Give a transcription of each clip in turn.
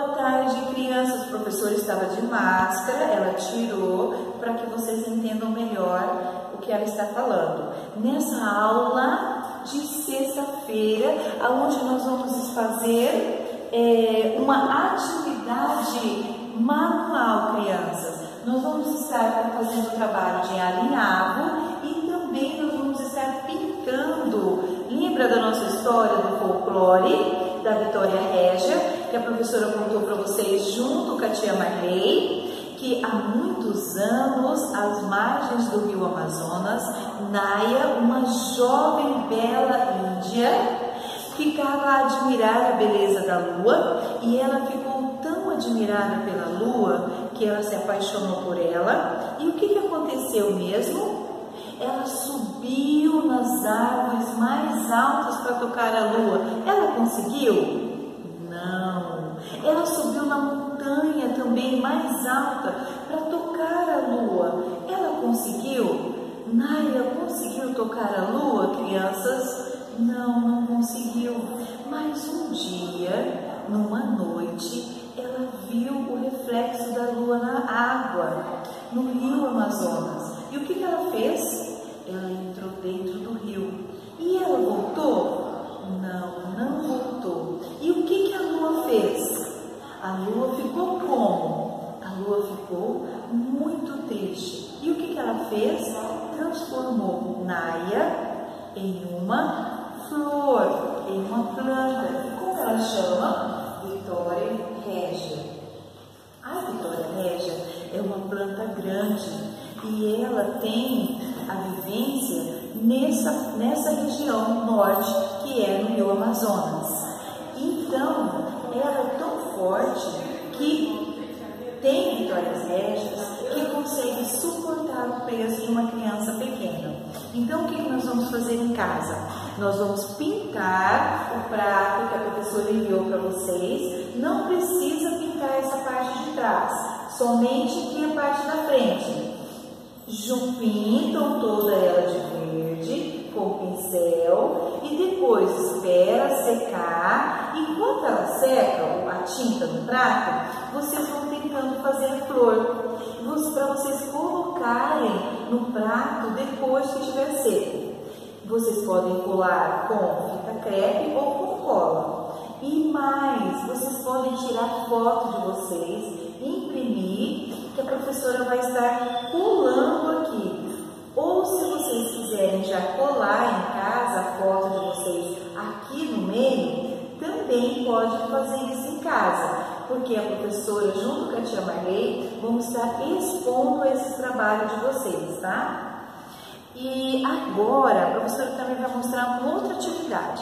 Boa tarde, crianças. A professora estava de máscara, ela tirou para que vocês entendam melhor o que ela está falando. Nessa aula de sexta-feira, onde nós vamos fazer uma atividade manual, crianças. Nós vamos estar fazendo o trabalho de alinhavo e também nós vamos estar pintando. Lembra da nossa história do folclore da Vitória Régia, que a professora contou para vocês junto com a tia Marley, que há muitos anos, às margens do rio Amazonas, Naya, uma jovem bela índia, ficava a admirar a beleza da lua, e ela ficou tão admirada pela lua que ela se apaixonou por ela. E o que aconteceu mesmo? Ela subiu nas árvores mais altas para tocar a lua. Ela conseguiu? Não. Ela subiu na montanha também mais alta para tocar a lua. Ela conseguiu? Naya conseguiu tocar a lua, crianças? Não, não conseguiu. Mas um dia, numa noite, ela viu o reflexo da lua na água, no rio Amazonas. E o que ela fez? Ela entrou dentro do rio. E ela voltou? Não, não voltou. E o que a lua fez? A lua ficou como? A lua ficou muito triste. E o que ela fez? Transformou Naya em uma flor, em uma planta. Como ela chama? Vitória Régia. A Vitória Régia é uma planta grande e ela tem a vivência nessa região norte, que é no rio Amazonas. Então, ela é tão forte que tem Vitórias Régias que consegue suportar o peso de uma criança pequena. Então, o que nós vamos fazer em casa? Nós vamos pintar o prato que a professora enviou para vocês. Não precisa pintar essa parte de trás, somente aqui a parte da frente. Pintam toda ela de verde com o pincel e depois espera secar. Enquanto ela seca, a tinta no prato, vocês vão tentando fazer a flor para vocês colocarem no prato depois que estiver seco. Vocês podem colar com fita crepe ou com cola. E mais, vocês podem tirar foto de vocês, imprimir, que a professora vai estar colando aqui. Ou se vocês quiserem já colar em casa a foto de vocês aqui no meio, também pode fazer isso em casa, porque a professora, junto com a tia Marley, vamos estar expondo esse trabalho de vocês, tá? E agora a professora também vai mostrar uma outra atividade.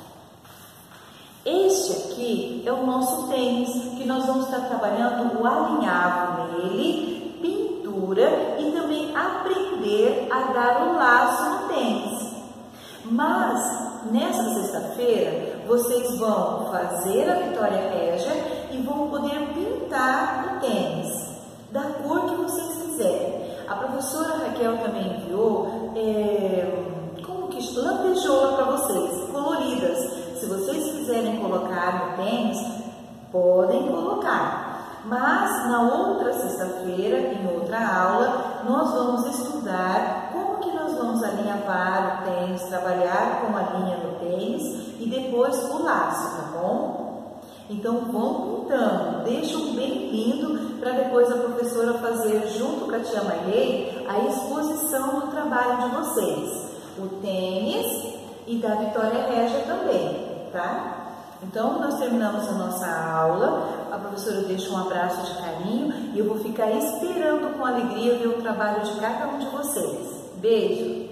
Este aqui é o nosso tênis, que nós vamos estar trabalhando o alinhavo nele, pintura e também aprender a dar o laço no tênis. Mas nessa sexta-feira vocês vão fazer a Vitória Régia e vão poder pintar o tênis da cor que vocês quiserem. A professora Raquel também enviou lantejoulas para vocês, coloridas. Se vocês quiserem colocar no tênis, podem colocar. Mas na outra sexta-feira, em outra aula, nós vamos estudar como que nós vamos alinhavar o tênis, trabalhar com a linha no tênis e depois o laço, tá bom? Então vão pintando, deixam bem lindo para depois a professora fazer junto com a tia Marley a exposição do trabalho de vocês. O tênis e da Vitória Régia também, tá? Então, nós terminamos a nossa aula, a professora deixa um abraço de carinho e eu vou ficar esperando com alegria ver o trabalho de cada um de vocês. Beijo!